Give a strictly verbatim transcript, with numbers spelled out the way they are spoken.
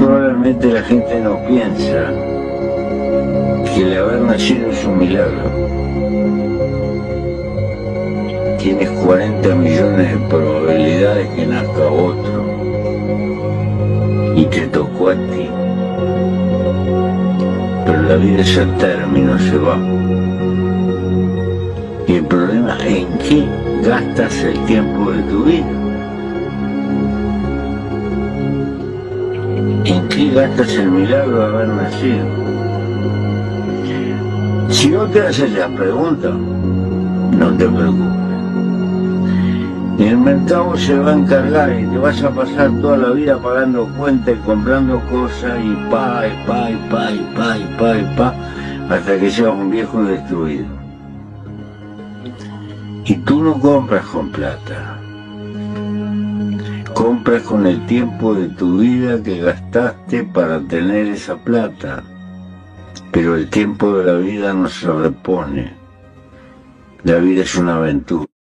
probablemente la gente no piensa que el haber nacido es un milagro. Tienes cuarenta millones de probabilidades que nazca otro y te tocó a ti. Pero la vida es el término, se va. Y el problema es en qué gastas el tiempo de tu vida. ¿En qué gastas el milagro de haber nacido? Si no te haces esa pregunta, no te preocupes. El mercado se va a encargar y te vas a pasar toda la vida pagando cuentas y comprando cosas y pa, y pa, y pa, y pa, y pa, y pa, hasta que seas un viejo destruido. Y tú no compras con plata. Compras con el tiempo de tu vida que gastaste para tener esa plata. Pero el tiempo de la vida no se repone. La vida es una aventura.